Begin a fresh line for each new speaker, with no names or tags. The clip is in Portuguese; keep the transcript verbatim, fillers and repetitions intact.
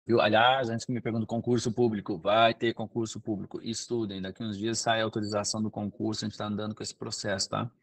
Viu? Aliás, antes que me pergunte concurso público, vai ter concurso público. Estudem, daqui uns dias sai a autorização do concurso, a gente está andando com esse processo, tá?